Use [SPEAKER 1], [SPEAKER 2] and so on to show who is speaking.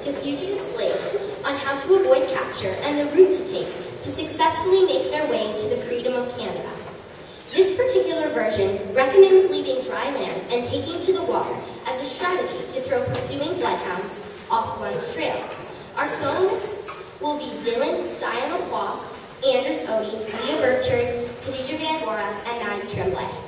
[SPEAKER 1] to fugitive slaves on how to avoid capture and the route to take to successfully make their way to the freedom of Canada. This particular version recommends leaving dry land and taking to the water as a strategy to throw pursuing bloodhounds off one's trail. Our soloists will be Dylan Sion Lacroix, Anders Odie, Leah Burchard, Khadija Van Gora, and Maddie Tremblay.